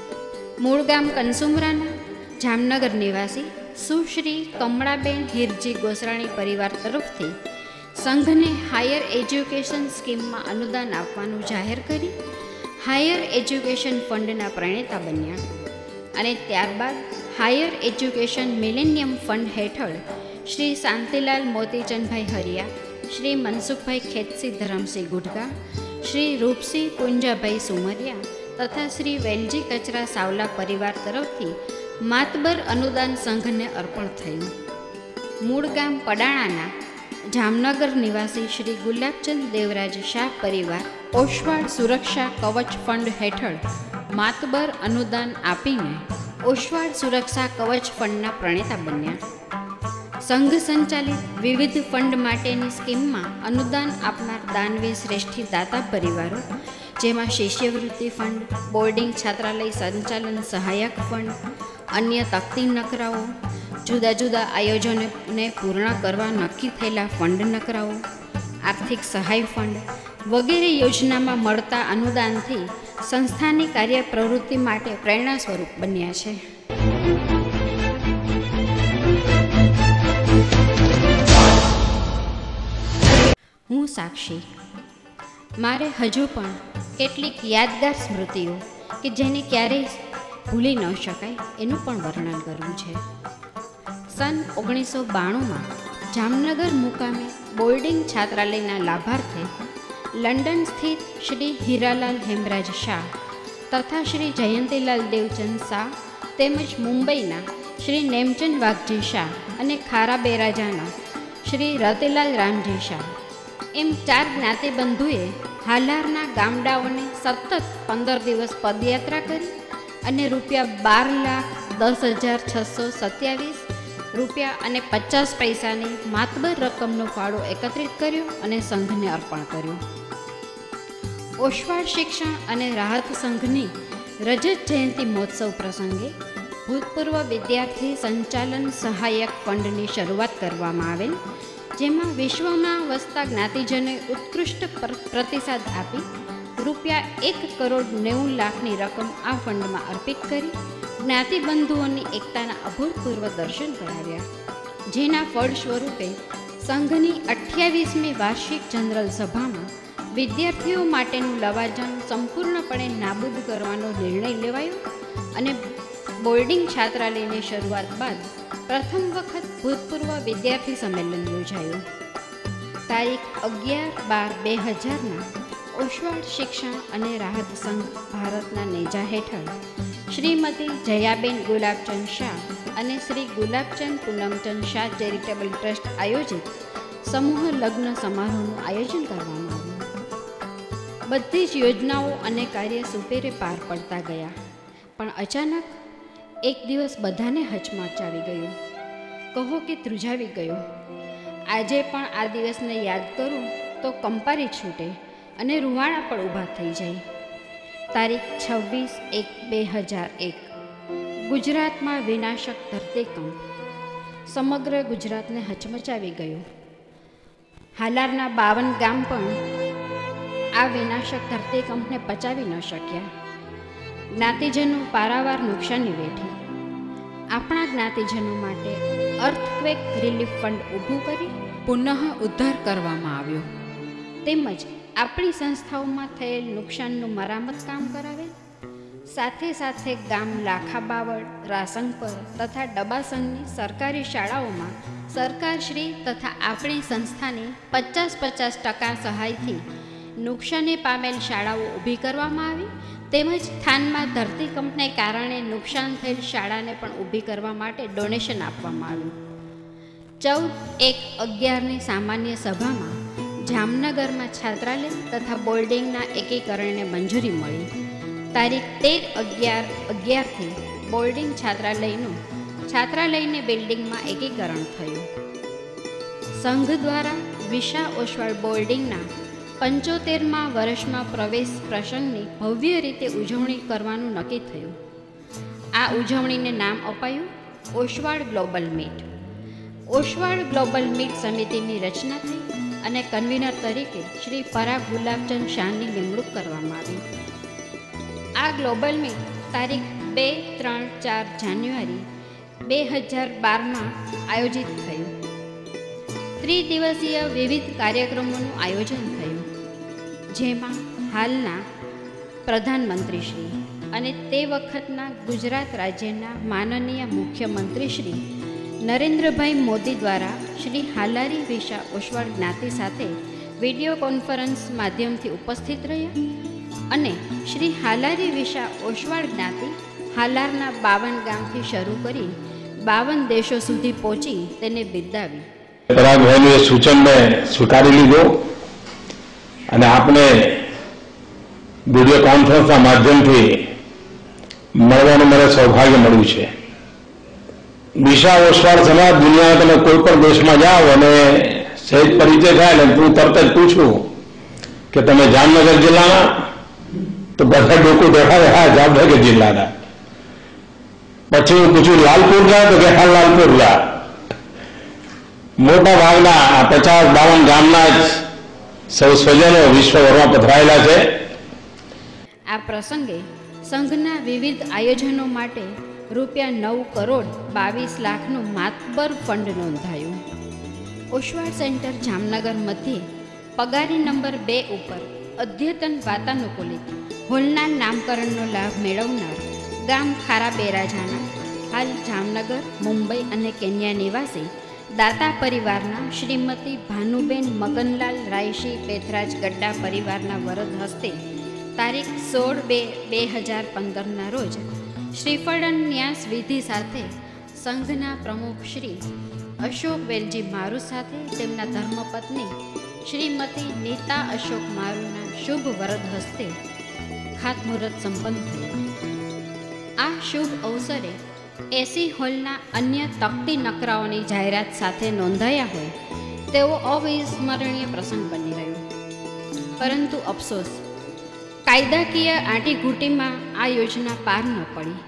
મૂળ ગામ કનસુમરાના જામનગર નિવાસી સુશ્રી કમળાબેન હિરજી ગોસરાણી પરિવાર તરફથી સંઘને હાયર એજ્યુકેશન સ્કીમમાં અનુદાન આપવાનું જાહેર કરી હાયર એજ્યુકેશન ફંડના પ્રણેતા બન્યા અને ત્યારબાદ હાયર એજ્યુકેશન મિલેનિયમ ફંડ હેઠળ શ્રી શાંતિલાલ મોતીચંદભાઈ હરિયા, શ્રી મનસુખભાઈ ખેતસી ધરમસિંહ ગુડગા, શ્રી રૂપસિંહ પુંજાભાઈ સુમરિયા તથા શ્રી વેલજી કચરા સાવલા પરિવાર તરફથી માતબર અનુદાન સંઘને અર્પણ થયું. મૂળ ગામ પડાણાના જામનગર નિવાસી શ્રી ગુલાબચંદ દેવરાજ શાહ પરિવાર ઓશવાળ સુરક્ષા કવચ ફંડ હેઠળ માતબર અનુદાન આપીને ઓશવાળ સુરક્ષા કવચ ફંડના પ્રણેતા બન્યા. સંઘ સંચાલિત વિવિધ ફંડ માટેની સ્કીમમાં અનુદાન આપનાર દાનવીર શ્રેષ્ઠી દાતા પરિવારો, જેમાં શિષ્યવૃત્તિ ફંડ, બોર્ડિંગ છાત્રાલય સંચાલન સહાયક ફંડ, અન્ય તકતી નકરાઓ, જુદા જુદા આયોજનોને પૂર્ણ કરવા નક્કી થયેલા ફંડ નકરાઓ, આર્થિક સહાય ફંડ વગેરે યોજનામાં મળતા અનુદાનથી સંસ્થાની કાર્ય પ્રવૃત્તિ માટે પ્રેરણા સ્વરૂપ બન્યા છે. હું સાક્ષી. મારે હજુ પણ કેટલીક યાદગાર સ્મૃતિઓ કે જેને ક્યારેય ભૂલી ન શકાય એનું પણ વર્ણન કરવું છે. સન ઓગણીસો બાણુંમાં જામનગર મુકામે બોર્ડિંગ છાત્રાલયના લાભાર્થે લંડન સ્થિત શ્રી હીરાલાલ હેમરાજ શાહ તથા શ્રી જયંતીલાલ દેવચંદ શાહ તેમજ મુંબઈના શ્રી નેમચંદ વાઘજી શાહ અને ખારા બેરાજાના શ્રી રતિલાલ રામજી શાહ એમ ચાર જ્ઞાતિબંધુએ હાલારના ગામડાઓને સતત પંદર દિવસ પદયાત્રા કરી અને રૂપિયા બાર લાખ દસ હજાર છસો સત્યાવીસ રૂપિયા અને પચાસ પૈસાની માતબર રકમનો ફાળો એકત્રિત કર્યો અને સંઘને અર્પણ કર્યો. ઓશવાળ શિક્ષણ અને રાહત સંઘની રજત જયંતિ મહોત્સવ પ્રસંગે ભૂતપૂર્વ વિદ્યાર્થી સંચાલન સહાયક ફંડની શરૂઆત કરવામાં આવેલ, જેમાં વિશ્વમાં વસતા જ્ઞાતિજનોએ ઉત્કૃષ્ટ પ્રતિસાદ આપી રૂપિયા એક કરોડ નેવું લાખની રકમ આ ફંડમાં અર્પિત કરી જ્ઞાતિબંધુઓની એકતાના અભૂતપૂર્વ દર્શન કરાવ્યા, જેના ફળ સ્વરૂપે સંઘની અઠ્યાવીસમી વાર્ષિક જનરલ સભામાં વિદ્યાર્થીઓ માટેનું લવાજમ સંપૂર્ણપણે નાબૂદ કરવાનો નિર્ણય લેવાયો અને બોર્ડિંગ છાત્રાલયની શરૂઆત બાદ પ્રથમ વખત ભૂતપૂર્વ વિદ્યાર્થી સંમેલન યોજાયું. તારીખ અગિયાર બાર બે હજારના ઓશવાળ શિક્ષણ અને રાહત સંઘ ભારતના નેજા હેઠળ શ્રીમતી જયાબેન ગુલાબચંદ શાહ અને શ્રી ગુલાબચંદ પૂનમચંદ શાહ ચેરિટેબલ ટ્રસ્ટ આયોજિત સમૂહ લગ્ન સમારોહનું આયોજન કરવામાં આવ્યું. બધી જ યોજનાઓ અને કાર્ય સુપેરે પાર પડતા ગયા, પણ અચાનક એક દિવસ બધાને હચમચાવી ગયું, કહો કે ધ્રુજાવી ગયો. આજે પણ આ દિવસને યાદ કરું તો કંપારી છૂટે અને રૂવાણા પણ ઊભા થઈ જાય. તારીખ છવ્વીસ એક બે હજાર એક ગુજરાતમાં વિનાશક ધરતીકંપ સમગ્ર ગુજરાતને હચમચાવી ગયો. હાલારના બાવન ગામ પણ આ વિનાશક ધરતીકંપને પચાવી ન શક્યા. જ્ઞાતિજનો પારાવાર નુકસાની વેઠી. આપણા જ્ઞાતિજનો માટે અર્થક્વેક રિલીફ ફંડ ઊભું કરી પુનઃ ઉદ્ધાર કરવામાં આવ્યો, તેમજ આપણી સંસ્થાઓમાં થયેલ નુકસાનનું મરામત કામ કરાવેલ. સાથે સાથે ગામ લાખાબાવળ, રાસંગપર તથા ડબાસંગની સરકારી શાળાઓમાં સરકારશ્રી તથા આપણી સંસ્થાની પચાસ પચાસ ટકા સહાયથી નુકસાની પામેલ શાળાઓ ઊભી કરવામાં આવી, તેમજ સ્થાનમાં ધરતીકંપને કારણે નુકસાન થયેલ શાળાને પણ ઊભી કરવા માટે ડોનેશન આપવામાં આવ્યું. ચૌદ એક અગિયારની સામાન્ય સભામાં જામનગરમાં છાત્રાલય તથા બોર્ડિંગના એકીકરણને મંજૂરી મળી. તારીખ તેર અગિયાર અગિયારથી બોર્ડિંગ છાત્રાલયનું છાત્રાલયની બિલ્ડિંગમાં એકીકરણ થયું. સંઘ દ્વારા વિશા ઓશવાળ બોર્ડિંગના પંચોતેરમાં વર્ષમાં પ્રવેશ પ્રસંગની ભવ્ય રીતે ઉજવણી કરવાનું નક્કી થયું. આ ઉજવણીને નામ અપાયું Oshwal global meet. Oshwal global meet સમિતિની રચના થઈ અને કન્વીનર તરીકે શ્રી પરા ગુલાબચંદ શાહની નિમણૂક કરવામાં આવી. આ ગ્લોબલ મીટ તારીખ બે ત્રણ ચાર જાન્યુઆરી બે હજાર બારમાં આયોજિત થયું. ત્રિદિવસીય વિવિધ કાર્યક્રમોનું આયોજન થયું, જેમાં હાલના પ્રધાનમંત્રીશ્રી અને તે વખતના ગુજરાત રાજ્યના માનનીય મુખ્યમંત્રી શ્રી નરેન્દ્રભાઈ મોદી દ્વારા શ્રી હાલારી વિશા ઓશવાળ જ્ઞાતિ સાથે વિડીયો કોન્ફરન્સ માધ્યમથી ઉપસ્થિત રહ્યા અને શ્રી હાલારી વિશા ઓશવાળ જ્ઞાતિ હાલારના બાવન ગામથી શરૂ કરી બાવન દેશો સુધી પહોંચી તેને બિરદાવી. પરાગભાઈનું એ સૂચનને સ્વીકારી લીધો અને આપણે વિડીયો કોન્ફરન્સના માધ્યમથી મળવાનું મને સૌભાગ્ય મળ્યું છે. વિશા ઓશવાળ સમાજ દુનિયાના તમે કોઈ પણ દેશમાં જાઓ અને સહેજ પરિચય થાય ને હું તરત જ પૂછું કે તમે જામનગર જિલ્લાના, તો બધા લોકો દેખાડે હા જામનગર જિલ્લાના. પછી હું પૂછ્યું લાલપુર ગયા તો કે હા લાલપુર ગયા. મોટા ભાગના આ પચાસ બાવન ગામના જ સૌ સ્વજનો વિશ્વભરમાં પધરાયેલા છે. આ પ્રસંગે સંઘના વિવિધ આયોજનો માટે રૂપિયા નવ કરોડ બાવીસ લાખનું માતબર ફંડ નોંધાયું. ઓશવાળ સેન્ટર જામનગર મધ્યે પગારી નંબર બે ઉપર અદ્યતન વાતાનુકૂલિત હોલના નામકરણનો લાભ મેળવનાર ગામ ખારા બેરાજાના હાલ જામનગર, મુંબઈ અને કેન્યા નિવાસી દાતા પરિવારના શ્રીમતી ભાનુબેન મગનલાલ રાયશી પેથરાજ ગડ્ડા પરિવારના વરદ હસ્તે તારીખ સોળ બે બે હજાર પંદરના રોજ શ્રીફળ ન્યાસ વિધિ સાથે સંઘના પ્રમુખ શ્રી અશોક વેલજી મારુ સાથે તેમના ધર્મપત્ની શ્રીમતી નીતા અશોક મારુના શુભ વરદ હસ્તે ખાતમુહૂર્ત સંપન્ન થયું. આ શુભ અવસરે એસી હોલના અન્ય તકતી નકરાઓની જાહેરાત સાથે નોંધાયા હોય તેવો અવિસ્મરણીય પ્રસંગ બની રહ્યો. પરંતુ અફસોસ, કાયદાકીય આંટીઘૂંટીમાં આ યોજના પાર ન પડી.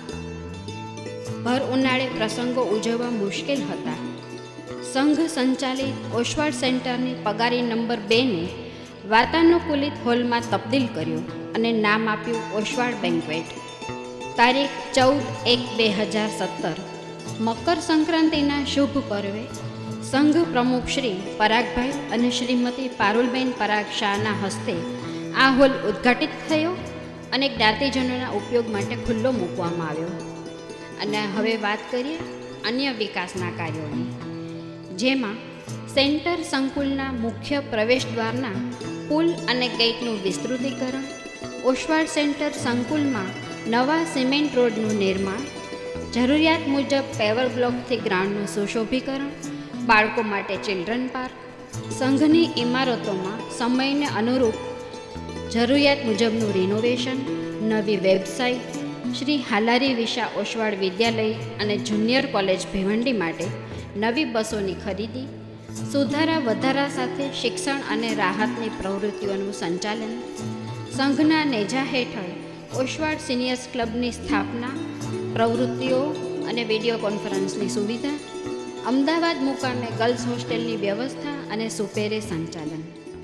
ભર ઉનાળે પ્રસંગો ઉજવવા મુશ્કેલ હતા. સંઘ સંચાલિત ઓશવાળ સેન્ટરની પગારી નંબર બેને વાતાનુકૂલિત હોલમાં તબદીલ કર્યો અને નામ આપ્યું ઓશવાળ બેન્ક્વેટ. તારીખ ચૌદ એક બે હજાર સત્તર મકર સંક્રાંતિના શુભ પર્વે સંઘ પ્રમુખ શ્રી પરાગભાઈ અને શ્રીમતી પારુલબેન પરાગ શાહના હસ્તે આ હોલ ઉદ્ઘાટિત થયો અને જ્ઞાતિજનોના ઉપયોગ માટે ખુલ્લો મૂકવામાં આવ્યો. અને હવે વાત કરીએ અન્ય વિકાસના કાર્યોની, જેમાં સેન્ટર સંકુલના મુખ્ય પ્રવેશદ્વારના પુલ અને ગેટનું વિસ્તૃતીકરણ, ઓશવાળ સેન્ટર સંકુલમાં નવા સિમેન્ટ રોડનું નિર્માણ, જરૂરિયાત મુજબ પેવર બ્લોકથી ગ્રાઉન્ડનું સુશોભીકરણ, બાળકો માટે ચિલ્ડ્રન પાર્ક, સંઘની ઇમારતોમાં સમયને અનુરૂપ જરૂરિયાત મુજબનું રિનોવેશન, નવી વેબસાઇટ, શ્રી હાલારી વિશા ઓશવાળ વિદ્યાલય અને જુનિયર કોલેજ ભિવંડી માટે નવી બસોની ખરીદી, સુધારા વધારા સાથે શિક્ષણ અને રાહતની પ્રવૃત્તિઓનું સંચાલન, સંઘના નેજા હેઠળ ઓશવાળ સિનિયર્સ ક્લબની સ્થાપના, પ્રવૃત્તિઓ અને વિડીયો કોન્ફરન્સની સુવિધા, અમદાવાદ મુકામે ગર્લ્સ હોસ્ટેલની વ્યવસ્થા અને સુપેરે સંચાલન.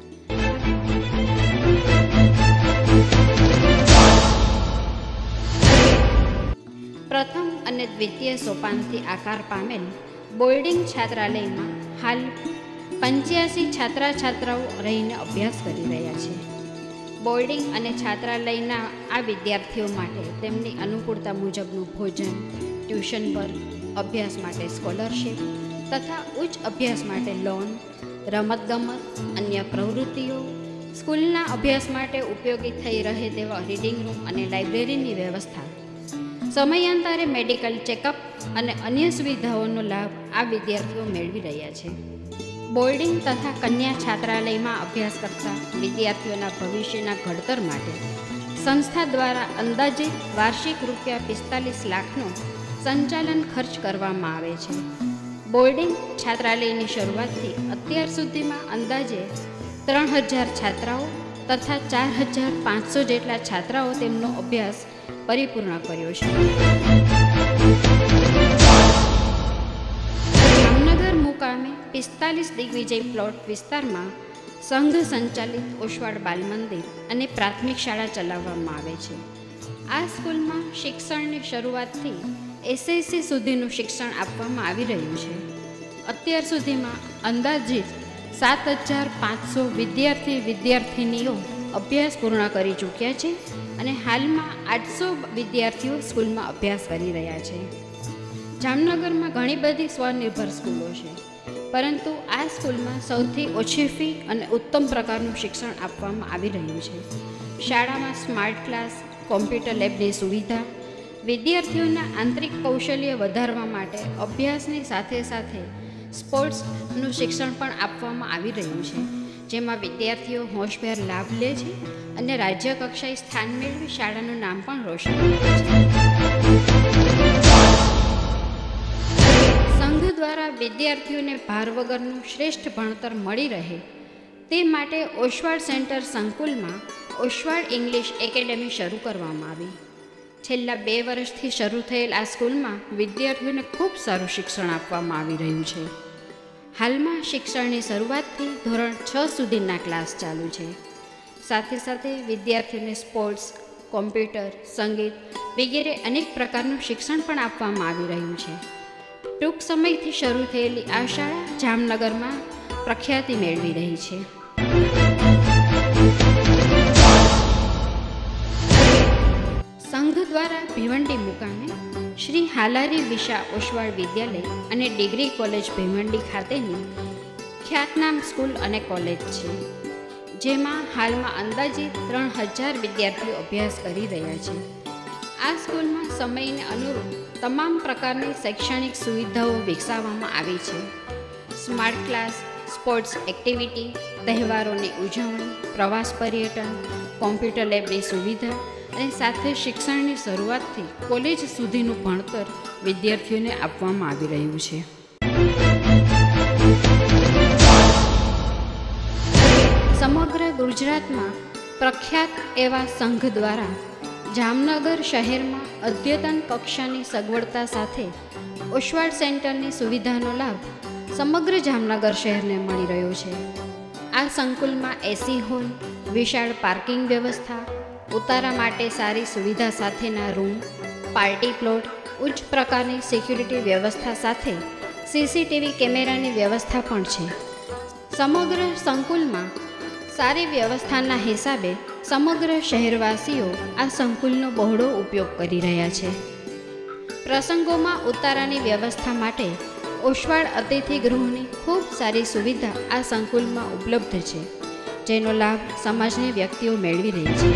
પ્રથમ અને દ્વિતીય સોપાનથી આકાર પામેલ બોર્ડિંગ છાત્રાલયમાં હાલ પંચ્યાસી છાત્રા છાત્રાઓ રહીને અભ્યાસ કરી રહ્યા છે. બોર્ડિંગ અને છાત્રાલયના આ વિદ્યાર્થીઓ માટે તેમની અનુકૂળતા મુજબનું ભોજન, ટ્યુશન પર, અભ્યાસ માટે સ્કોલરશિપ તથા ઉચ્ચ અભ્યાસ માટે લોન, રમતગમત, અન્ય પ્રવૃત્તિઓ, સ્કૂલના અભ્યાસ માટે ઉપયોગી થઈ રહે તેવા રીડિંગ રૂમ અને લાઇબ્રેરીની વ્યવસ્થા, સમયાંતરે મેડિકલ ચેકઅપ અને અન્ય સુવિધાઓનો લાભ આ વિદ્યાર્થીઓ મેળવી રહ્યા છે. બોર્ડિંગ તથા કન્યા છાત્રાલયમાં અભ્યાસ કરતા વિદ્યાર્થીઓના ભવિષ્યના ઘડતર માટે સંસ્થા દ્વારા અંદાજિત વાર્ષિક રૂપિયા પિસ્તાલીસ લાખનો સંચાલન ખર્ચ કરવામાં આવે છે. બોર્ડિંગ છાત્રાલયની શરૂઆતથી અત્યાર સુધીમાં અંદાજે ત્રણ હજાર છાત્રાઓ તથા ચાર હજાર પાંચસો જેટલા છાત્રાઓ તેમનો અભ્યાસ પરિપૂર્ણ કર્યો છે. જામનગર મુકામે પિસ્તાલીસ દિગ્વિજય પ્લોટ વિસ્તારમાં સંઘ સંચાલિત ઓશવાળ બાલ મંદિર અને પ્રાથમિક શાળા ચલાવવામાં આવે છે. આ સ્કૂલમાં શિક્ષણની શરૂઆતથી એસએસસી સુધીનું શિક્ષણ આપવામાં આવી રહ્યું છે. અત્યાર સુધીમાં અંદાજિત સાત હજાર પાંચસો વિદ્યાર્થી વિદ્યાર્થિનીઓ અભ્યાસ પૂર્ણ કરી ચૂક્યા છે અને હાલમાં આઠસો વિદ્યાર્થીઓ સ્કૂલમાં અભ્યાસ કરી રહ્યા છે. જામનગરમાં ઘણી બધી સ્વનિર્ભર સ્કૂલો છે, પરંતુ આ સ્કૂલમાં સૌથી ઓછી ફી અને ઉત્તમ પ્રકારનું શિક્ષણ આપવામાં આવી રહ્યું છે. શાળામાં સ્માર્ટ ક્લાસ, કોમ્પ્યુટર લેબની સુવિધા, વિદ્યાર્થીઓના આંતરિક કૌશલ્ય વધારવા માટે અભ્યાસની સાથે સાથે સ્પોર્ટ્સનું શિક્ષણ પણ આપવામાં આવી રહ્યું છે, જેમાં વિદ્યાર્થીઓ હોશભેર લાભ લે છે અને રાજ્ય કક્ષાએ સ્થાન મેળવી શાળાનું નામ પણ રોશન કરે છે. સંઘ દ્વારા વિદ્યાર્થીઓને ભાર વગરનું શ્રેષ્ઠ ભણતર મળી રહે તે માટે ઓશવાળ સેન્ટર સંકુલમાં ઓશવાળ ઇંગ્લિશ એકેડેમી શરૂ કરવામાં આવી, છેલ્લા બે વર્ષથી શરૂ થયેલ આ સ્કૂલમાં વિદ્યાર્થીઓને ખૂબ સારું શિક્ષણ આપવામાં આવી રહ્યું છે. હાલમાં શિક્ષણની શરૂઆતથી ધોરણ છ સુધીના ક્લાસ ચાલુ છે. સાથે સાથે વિદ્યાર્થીઓને સ્પોર્ટ્સ, કોમ્પ્યુટર, સંગીત વગેરે અનેક પ્રકારનું શિક્ષણ પણ આપવામાં આવી રહ્યું છે. ટૂંક સમયથી શરૂ થયેલી આ શાળા જામનગરમાં પ્રખ્યાતિ મેળવી રહી છે. સંઘ દ્વારા ભીવંડી મુકામે શ્રી હાલારી વિશા ઓશવાળ વિદ્યાલય અને ડિગ્રી કોલેજ ભીવંડી ખાતેની ખ્યાતનામ સ્કૂલ અને કોલેજ છે, જેમાં હાલમાં અંદાજિત ત્રણ હજાર વિદ્યાર્થીઓ અભ્યાસ કરી રહ્યા છે. આ સ્કૂલમાં સમયને અનુરૂપ તમામ પ્રકારની શૈક્ષણિક સુવિધાઓ વિકસાવવામાં આવી છે. સ્માર્ટ ક્લાસ, સ્પોર્ટ્સ એક્ટિવિટી, તહેવારોની ઉજવણી, પ્રવાસ પર્યટન, કોમ્પ્યુટર લેબની સુવિધા અને સાથે શિક્ષણની શરૂઆતથી કોલેજ સુધીનું ભણતર વિદ્યાર્થીઓને આપવામાં આવી રહ્યું છે. સમગ્ર ગુજરાતમાં પ્રખ્યાત એવા સંઘ દ્વારા જામનગર શહેરમાં અદ્યતન કક્ષાની સગવડતા સાથે ઓશવાળ સેન્ટરની સુવિધાનો લાભ સમગ્ર જામનગર શહેરને મળી રહ્યો છે. આ સંકુલમાં એસી હોલ, વિશાળ પાર્કિંગ વ્યવસ્થા, ઉતારા માટે સારી સુવિધા સાથેના રૂમ, પાર્ટી પ્લોટ, ઉચ્ચ પ્રકારની સિક્યુરિટી વ્યવસ્થા સાથે સીસીટીવી કેમેરાની વ્યવસ્થા પણ છે. સમગ્ર સંકુલમાં સારી વ્યવસ્થાના હિસાબે સમગ્ર શહેરવાસીઓ આ સંકુલનો બહોળો ઉપયોગ કરી રહ્યા છે. પ્રસંગોમાં ઉતારાની વ્યવસ્થા માટે ઓશવાળ અતિથિ ગૃહની ખૂબ સારી સુવિધા આ સંકુલમાં ઉપલબ્ધ છે, જેનો લાભ સમાજની વ્યક્તિઓ મેળવી રહી છે.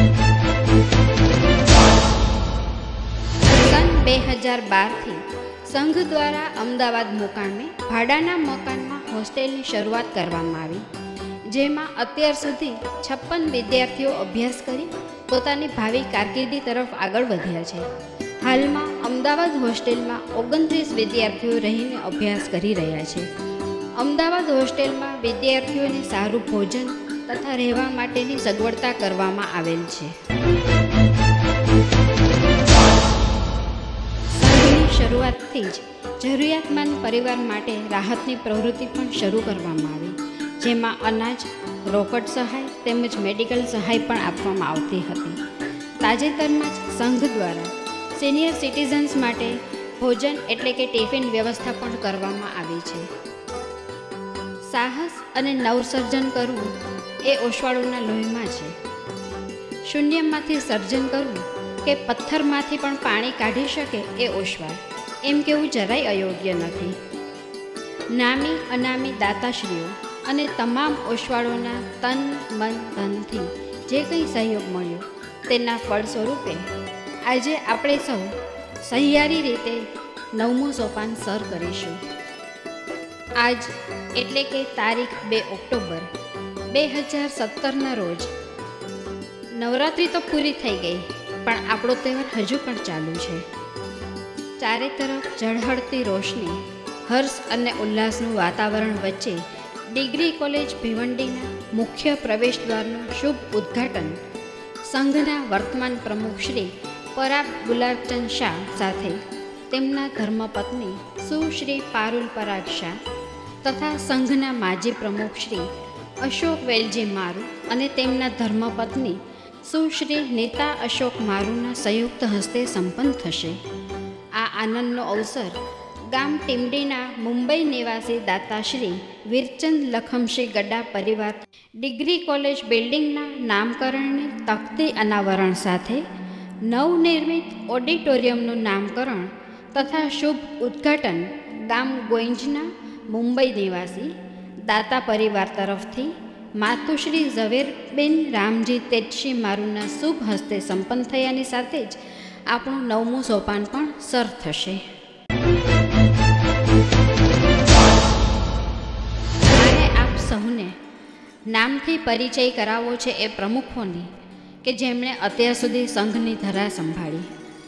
સન બે હજાર બારથી સંઘ દ્વારા અમદાવાદ મુકામે ભાડાના મકાનમાં હોસ્ટેલની શરૂઆત કરવામાં આવી, જેમાં અત્યાર સુધી છપ્પન વિદ્યાર્થીઓ અભ્યાસ કરી પોતાની ભાવિ કારકિર્દી તરફ આગળ વધ્યા છે. હાલમાં અમદાવાદ હોસ્ટેલમાં ઓગણત્રીસ વિદ્યાર્થીઓ રહીને અભ્યાસ કરી રહ્યા છે. અમદાવાદ હોસ્ટેલમાં વિદ્યાર્થીઓને સારું ભોજન તથા રહેવા માટેની સગવડતા કરવામાં આવેલ છે. સંઘની શરૂઆતથી જ જરૂરિયાતમંદ પરિવાર માટે રાહતની પ્રવૃત્તિ પણ શરૂ કરવામાં આવી, જેમાં અનાજ, રોકડ સહાય તેમજ મેડિકલ સહાય પણ આપવામાં આવતી હતી. તાજેતરમાં જ સંઘ દ્વારા સિનિયર સિટીઝન્સ માટે ભોજન એટલે કે ટિફિન વ્યવસ્થા પણ કરવામાં આવી છે. સાહસ અને નવસર્જન કરવું એ ઓશવાળોના લોહીમાં છે. શૂન્યમાંથી સર્જન કરવું કે પથ્થરમાંથી પણ પાણી કાઢી શકે એ ઓશવાળ, એમ કેવું જરાય અયોગ્ય નથી. નામી અનામી દાતાશ્રીઓ અને તમામ ઓશવાળોના તન મન ધનથી જે કંઈ સહયોગ મળ્યો તેના ફળ સ્વરૂપે આજે આપણે સૌ સહિયારી રીતે નવમું સોપાન સર કરીશું. આજ એટલે કે તારીખ બે ઓક્ટોબર બે હજાર સત્તરના રોજ નવરાત્રિ તો પૂરી થઈ ગઈ, પણ આપણો તહેવાર હજુ પણ ચાલુ છે. ચારે તરફ ઝળહળતી રોશની, હર્ષ અને ઉલ્લાસનું વાતાવરણ વચ્ચે ડિગ્રી કોલેજ ભીવંડીના મુખ્ય પ્રવેશ દ્વારનું શુભ ઉદ્ઘાટન સંઘના વર્તમાન પ્રમુખ શ્રી પરાગ ગુલાબચંદ શાહ સાથે તેમના ધર્મપત્ની સુશ્રી પારુલ પરાગ શાહ તથા સંઘના માજી પ્રમુખ શ્રી અશોક વેલજી મારુ અને તેમના ધર્મપત્ની સુશ્રી નીતા અશોક મારુના સંયુક્ત હસ્તે સંપન્ન થશે. આ આનંદનો અવસર ગામ ટીમડીના મુંબઈ નિવાસી દાતાશ્રી વીરચંદ લખમસિંહ ગડા પરિવાર ડિગ્રી કોલેજ બિલ્ડિંગના નામકરણની તકતી અનાવરણ સાથે નવનિર્મિત ઓડિટોરિયમનું નામકરણ તથા શુભ ઉદ્ઘાટન ગામ ગોઈંજના મુંબઈ નિવાસી દાતા પરિવાર તરફથી માતુશ્રી ઝવેરબેન રામજી તેજસી મારુના શુભ હસ્તે સંપન્ન થયાની સાથે જ આપણું નવમું સોપાન પણ સર થશે. મારે આપ સૌને નામથી પરિચય કરાવવો છે એ પ્રમુખોની કે જેમણે અત્યાર સુધી સંઘની ધરા સંભાળી.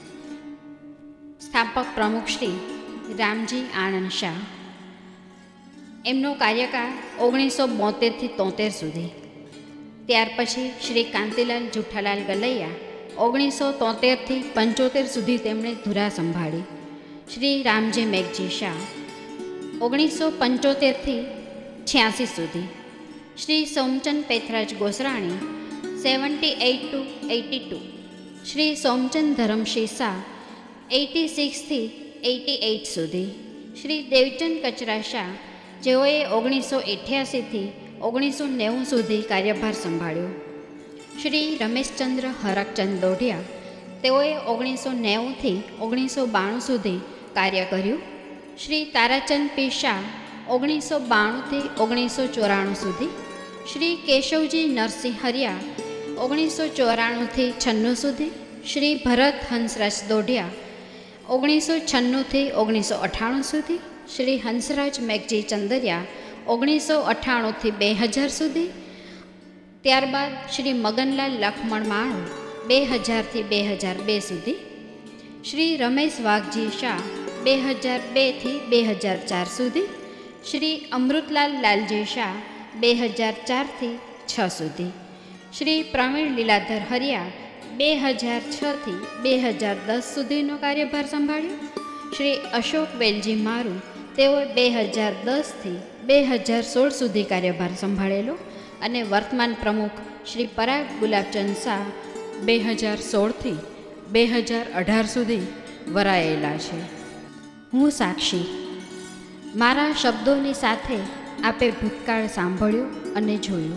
સ્થાપક પ્રમુખ શ્રી રામજી આનંદ શાહ, એમનો કાર્યકાળ ઓગણીસો બોતેરથી તોતેર સુધી. ત્યાર પછી શ્રી કાંતિલાલ જુઠ્ઠાલાલ ગલૈયા ઓગણીસો તોતેરથી પંચોતેર સુધી તેમણે ધુરા સંભાળી. શ્રી રામજી મેઘજી શાહ ઓગણીસો પંચોતેરથી છ્યાસી સુધી. Shri Somchand Pethraj Gosrani seventy eight to eighty two. Shri Somchand Dharamshi Shah eighty સિક્સથી એટી એઇટ સુધી. શ્રી દેવચંદ કચરા શાહ જેઓએ ઓગણીસો અઠ્યાસીથી ઓગણીસો નેવું સુધી કાર્યભાર સંભાળ્યો. શ્રી રમેશચંદ્ર હરકચંદ દોઢિયા તેઓએ ઓગણીસો નેવુંથી ઓગણીસો બાણું સુધી કાર્ય કર્યું. શ્રી તારાચંદ પી શાહ ઓગણીસો બાણુંથી ઓગણીસો ચોરાણું સુધી. શ્રી કેશવજી નરસિંહ હરિયા ઓગણીસો ચોરાણુંથી છન્નું સુધી. શ્રી ભરત હંસરાજ દોઢિયા ઓગણીસો છન્નુંથી ઓગણીસો અઠ્ઠાણું સુધી. શ્રી હંસરાજ મેઘજી ચંદરિયા ઓગણીસો અઠ્ઠાણુંથી બે હજાર સુધી. ત્યારબાદ શ્રી મગનલાલ લખમણ માણું બે હજારથી બે હજાર બે સુધી. શ્રી રમેશ વાઘજી શાહ બે હજાર બેથી બે હજાર ચાર સુધી. શ્રી અમૃતલાલ લાલજી શાહ બે હજાર ચારથી છ સુધી. શ્રી પ્રવીણ લીલાધર હરિયા બે હજાર છથી બે હજાર દસ સુધીનો કાર્યભાર સંભાળ્યો. શ્રી અશોક વેલજી મારું તેઓએ બે હજાર દસથી બે હજાર સોળ સુધી કાર્યભાર સંભાળેલો અને વર્તમાન પ્રમુખ શ્રી પરાગ ગુલાબચંદ શાહ બે હજાર સોળથી બે હજાર અઢાર સુધી વરાયેલા છે. હું સાક્ષી. મારા શબ્દોની સાથે આપે ભૂતકાળ સાંભળ્યો અને જોયું.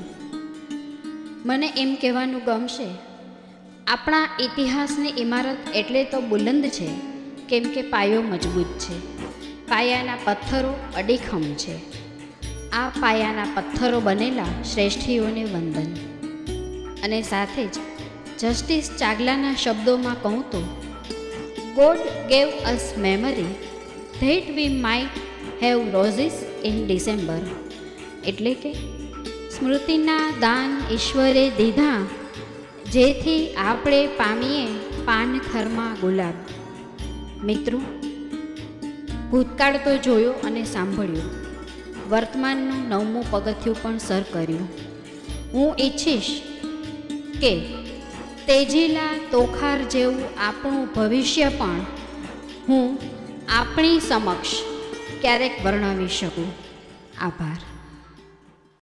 મને એમ કહેવાનું ગમશે, આપણા ઇતિહાસની ઇમારત એટલે તો બુલંદ છે કેમ કે પાયો મજબૂત છે, પાયાના પથ્થરો અડીખમ છે. આ પાયાના પથ્થરો બનેલા શ્રેષ્ઠીઓને વંદન. અને સાથે જ જસ્ટિસ ચાગલાના શબ્દોમાં કહું તો, God gave us memory that we might have roses in December. એટલે કે સ્મૃતિના દાન ઈશ્વરે દીધા જેથી આપણે પામીએ પાનખરમાં ગુલાબ. મિત્રો, ભૂતકાળ તો જોયો અને સાંભળ્યો, વર્તમાનનું નવમું પગથિયું પણ સર કર્યું. હું ઈચ્છીશ કે તેજીલા તોખાર જેવું આપણું ભવિષ્ય પણ હું આપણી સમક્ષ ક્યારેક વર્ણવી શકું. આભાર.